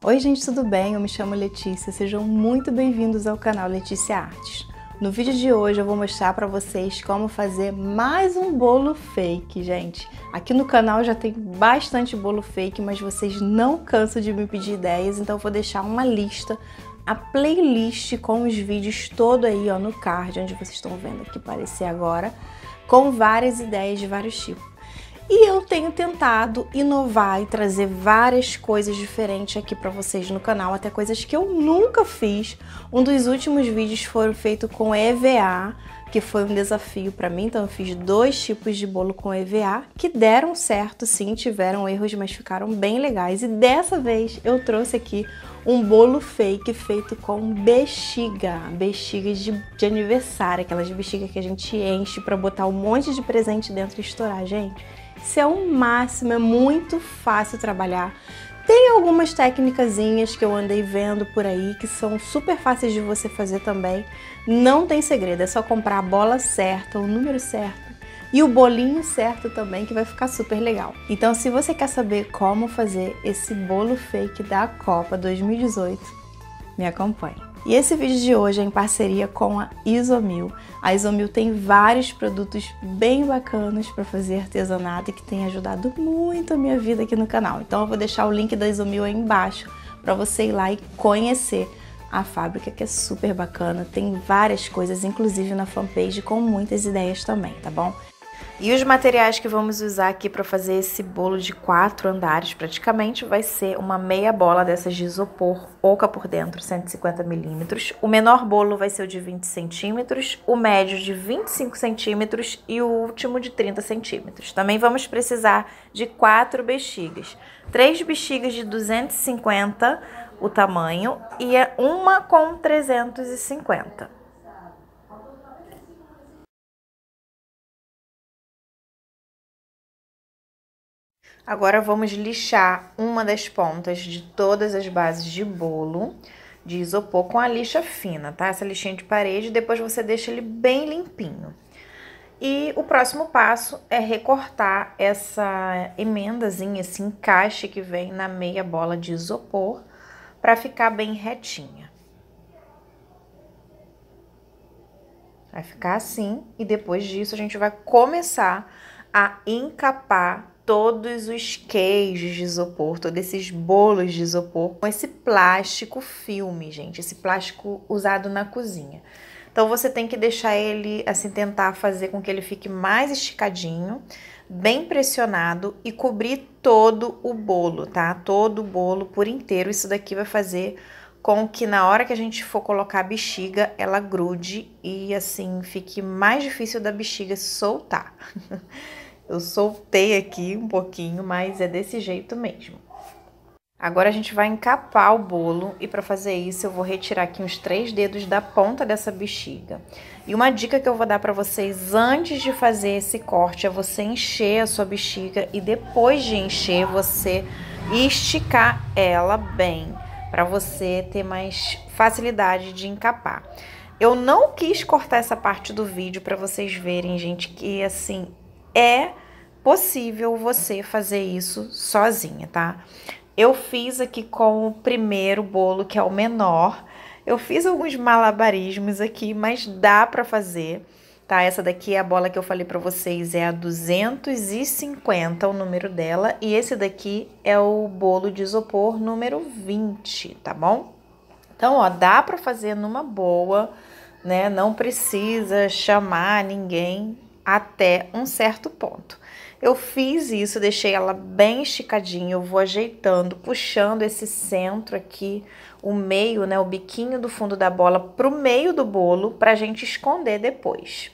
Oi gente, tudo bem? Eu me chamo Letícia, sejam muito bem-vindos ao canal Letícia Artes. No vídeo de hoje eu vou mostrar para vocês como fazer mais um bolo fake, gente. Aqui no canal já tem bastante bolo fake, mas vocês não cansam de me pedir ideias, então eu vou deixar uma lista, a playlist com os vídeos todo aí ó, no card, onde vocês estão vendo aqui aparecer agora, com várias ideias de vários tipos. E eu tenho tentado inovar e trazer várias coisas diferentes aqui para vocês no canal, até coisas que eu nunca fiz. Um dos últimos vídeos foram feitos com EVA, que foi um desafio para mim, então eu fiz 2 tipos de bolo com EVA, que deram certo sim, tiveram erros, mas ficaram bem legais. E dessa vez eu trouxe aqui um bolo fake feito com bexigas de aniversário, aquelas bexigas que a gente enche para botar um monte de presente dentro e estourar, gente. Isso é o máximo, é muito fácil trabalhar. Tem algumas técnicazinhas que eu andei vendo por aí que são super fáceis de você fazer também. Não tem segredo, é só comprar a bola certa, o número certo e o bolinho certo também, que vai ficar super legal. Então, se você quer saber como fazer esse bolo fake da Copa 2018, me acompanhe. E esse vídeo de hoje é em parceria com a Isomil. A Isomil tem vários produtos bem bacanas para fazer artesanato e que tem ajudado muito a minha vida aqui no canal. Então eu vou deixar o link da Isomil aí embaixo para você ir lá e conhecer a fábrica, que é super bacana. Tem várias coisas, inclusive na fanpage, com muitas ideias também, tá bom? E os materiais que vamos usar aqui para fazer esse bolo de 4 andares praticamente vai ser uma meia bola dessas de isopor, oca por dentro, 150 milímetros. O menor bolo vai ser o de 20 centímetros, o médio de 25 centímetros e o último de 30 centímetros. Também vamos precisar de 4 bexigas. 3 bexigas de 250 o tamanho e uma com 350. Agora vamos lixar uma das pontas de todas as bases de bolo de isopor com a lixa fina, tá? Essa lixinha de parede, depois você deixa ele bem limpinho. E o próximo passo é recortar essa emendazinha, esse encaixe que vem na meia bola de isopor para ficar bem retinha. Vai ficar assim e depois disso a gente vai começar a encapar todos os queijos de isopor, todos esses bolos de isopor com esse plástico filme, gente, esse plástico usado na cozinha. Então você tem que deixar ele, assim, tentar fazer com que ele fique mais esticadinho, bem pressionado e cobrir todo o bolo, tá? Todo o bolo por inteiro. Isso daqui vai fazer com que na hora que a gente for colocar a bexiga, ela grude e assim fique mais difícil da bexiga soltar. Eu soltei aqui um pouquinho, mas é desse jeito mesmo. Agora a gente vai encapar o bolo e para fazer isso eu vou retirar aqui uns 3 dedos da ponta dessa bexiga. E uma dica que eu vou dar para vocês antes de fazer esse corte é você encher a sua bexiga e depois de encher você esticar ela bem, para você ter mais facilidade de encapar. Eu não quis cortar essa parte do vídeo para vocês verem, gente, que assim é possível você fazer isso sozinha, tá? Eu fiz aqui com o primeiro bolo, que é o menor. Eu fiz alguns malabarismos aqui, mas dá pra fazer, tá? Essa daqui é a bola que eu falei pra vocês, é a 250, o número dela. E esse daqui é o bolo de isopor número 20, tá bom? Então, ó, dá pra fazer numa boa, né? Não precisa chamar ninguém até um certo ponto. Eu fiz isso, deixei ela bem esticadinha, eu vou ajeitando, puxando esse centro aqui, o meio, né, o biquinho do fundo da bola pro meio do bolo, pra gente esconder depois.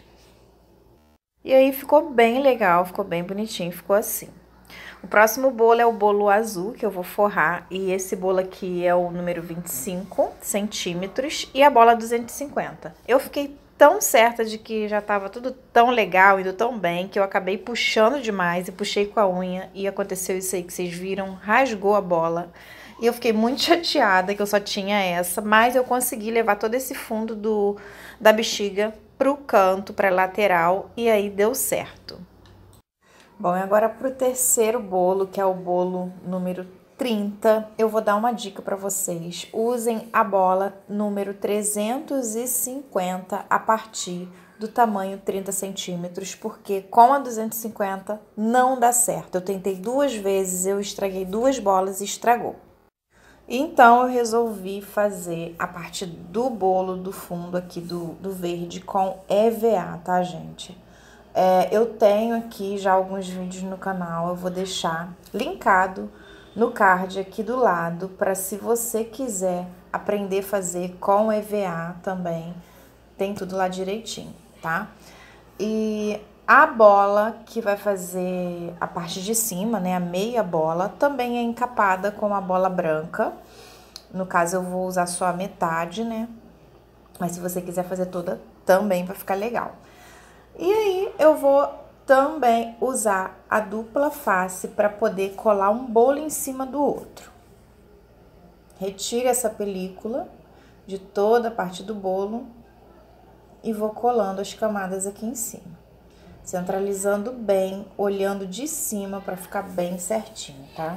E aí ficou bem legal, ficou bem bonitinho, ficou assim. O próximo bolo é o bolo azul, que eu vou forrar, e esse bolo aqui é o número 25 centímetros e a bola 250. Eu fiquei tão certa de que já tava tudo tão legal, indo tão bem, que eu acabei puxando demais e puxei com a unha e aconteceu isso aí que vocês viram, rasgou a bola. E eu fiquei muito chateada que eu só tinha essa, mas eu consegui levar todo esse fundo da bexiga pro canto, pra lateral, e aí deu certo. Bom, e agora pro terceiro bolo, que é o bolo número 30, eu vou dar uma dica para vocês. Usem a bola número 350 a partir do tamanho 30 centímetros, porque com a 250 não dá certo. Eu tentei 2 vezes, eu estraguei 2 bolas e estragou. Então, eu resolvi fazer a parte do bolo do fundo aqui do verde com EVA, tá, gente? Eu tenho aqui já alguns vídeos no canal, eu vou deixar linkado no card aqui do lado, para se você quiser aprender a fazer com EVA também, tem tudo lá direitinho, tá? E a bola que vai fazer a parte de cima, né, a meia bola, também é encapada com a bola branca. No caso, eu vou usar só a metade, né? Mas se você quiser fazer toda, também vai ficar legal. E aí, eu vou também usar a dupla face para poder colar um bolo em cima do outro. Retire essa película de toda a parte do bolo e vou colando as camadas aqui em cima. Centralizando bem, olhando de cima para ficar bem certinho, tá?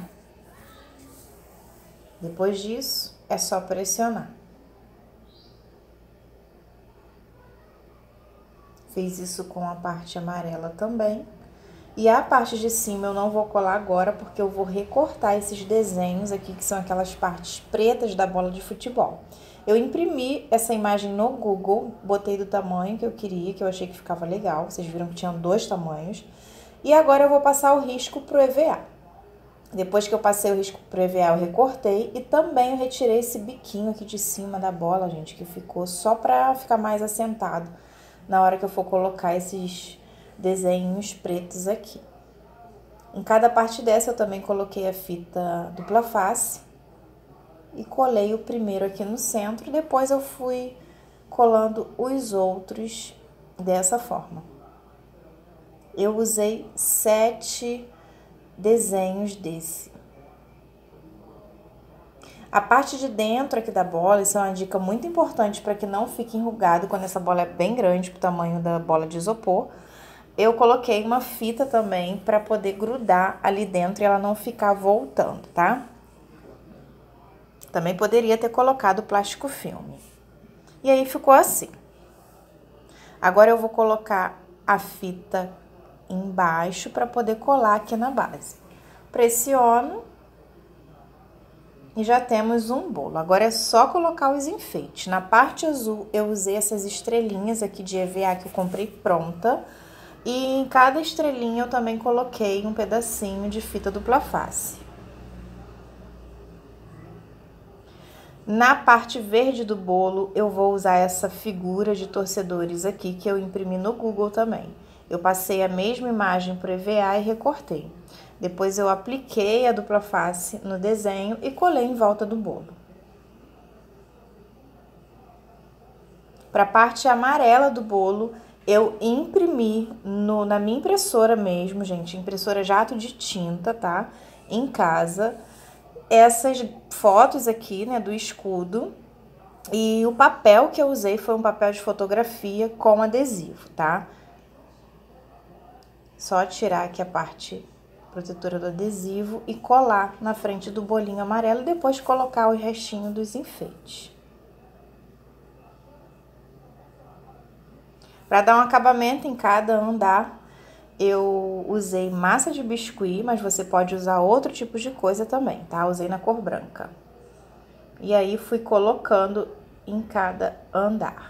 Depois disso, é só pressionar. Fiz isso com a parte amarela também. E a parte de cima eu não vou colar agora, porque eu vou recortar esses desenhos aqui, que são aquelas partes pretas da bola de futebol. Eu imprimi essa imagem no Google, botei do tamanho que eu queria, que eu achei que ficava legal. Vocês viram que tinham 2 tamanhos. E agora eu vou passar o risco pro EVA. Depois que eu passei o risco pro EVA, eu recortei e também eu retirei esse biquinho aqui de cima da bola, gente, que ficou só pra ficar mais assentado na hora que eu for colocar esses desenhos pretos aqui. Em cada parte dessa eu também coloquei a fita dupla face e colei o primeiro aqui no centro, depois eu fui colando os outros dessa forma. Eu usei 7 desenhos desse. A parte de dentro aqui da bola, isso é uma dica muito importante para que não fique enrugado quando essa bola é bem grande, pro tamanho da bola de isopor. Eu coloquei uma fita também para poder grudar ali dentro e ela não ficar voltando, tá? Também poderia ter colocado plástico filme. E aí ficou assim. Agora eu vou colocar a fita embaixo para poder colar aqui na base. Pressiono e já temos um bolo. Agora é só colocar os enfeites. Na parte azul eu usei essas estrelinhas aqui de EVA que eu comprei pronta. E em cada estrelinha eu também coloquei um pedacinho de fita dupla face. Na parte verde do bolo eu vou usar essa figura de torcedores aqui que eu imprimi no Google também. Eu passei a mesma imagem para o EVA e recortei. Depois eu apliquei a dupla face no desenho e colei em volta do bolo. Para a parte amarela do bolo, eu imprimi na minha impressora mesmo, gente, impressora jato de tinta, tá? Em casa, essas fotos aqui, né, do escudo. E o papel que eu usei foi um papel de fotografia com adesivo, tá? Só tirar aqui a parte protetora do adesivo e colar na frente do bolinho amarelo e depois colocar o restinho dos enfeites. Para dar um acabamento em cada andar, eu usei massa de biscuit, mas você pode usar outro tipo de coisa também, tá? Usei na cor branca. E aí fui colocando em cada andar.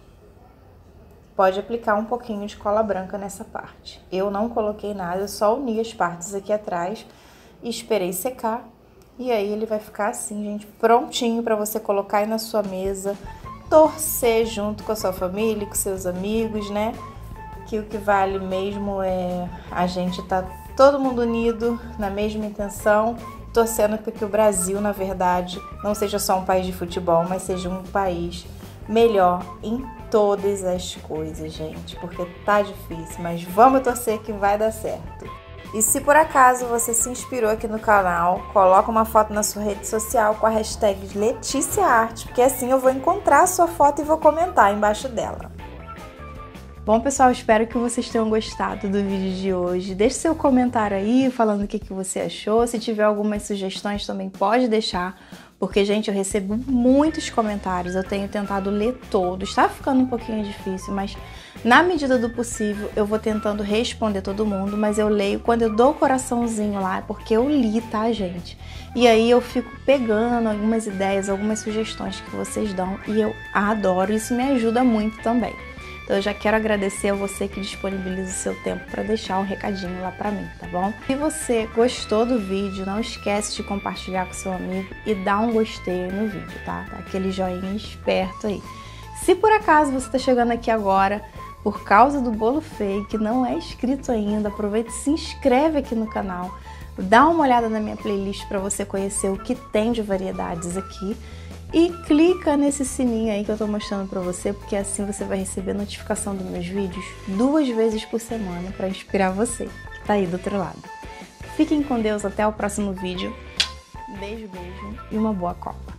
Pode aplicar um pouquinho de cola branca nessa parte. Eu não coloquei nada, eu só uni as partes aqui atrás e esperei secar. E aí ele vai ficar assim, gente, prontinho para você colocar aí na sua mesa, torcer junto com a sua família, com seus amigos, né? Que o que vale mesmo é a gente tá todo mundo unido na mesma intenção, torcendo para que o Brasil, na verdade, não seja só um país de futebol, mas seja um país melhor em todas as coisas, gente, porque tá difícil, mas vamos torcer que vai dar certo. E se por acaso você se inspirou aqui no canal, coloca uma foto na sua rede social com a hashtag Letícia Arte, porque assim eu vou encontrar a sua foto e vou comentar embaixo dela. Bom, pessoal, espero que vocês tenham gostado do vídeo de hoje. Deixe seu comentário aí, falando o que você achou. Se tiver algumas sugestões também pode deixar, porque, gente, eu recebo muitos comentários. Eu tenho tentado ler todos. Tá ficando um pouquinho difícil, mas na medida do possível eu vou tentando responder todo mundo, mas eu leio quando eu dou o coraçãozinho lá, é porque eu li, tá, gente? E aí eu fico pegando algumas ideias, algumas sugestões que vocês dão e eu adoro, isso me ajuda muito também. Então eu já quero agradecer a você que disponibiliza o seu tempo para deixar um recadinho lá para mim, tá bom? Se você gostou do vídeo, não esquece de compartilhar com seu amigo e dar um gostei no vídeo, tá? Dá aquele joinha esperto aí. Se por acaso você está chegando aqui agora por causa do bolo fake, não é inscrito ainda, aproveita e se inscreve aqui no canal. Dá uma olhada na minha playlist para você conhecer o que tem de variedades aqui. E clica nesse sininho aí que eu tô mostrando pra você, porque assim você vai receber notificação dos meus vídeos 2 vezes por semana para inspirar você, que tá aí do outro lado. Fiquem com Deus, até o próximo vídeo. Beijo, beijo e uma boa Copa!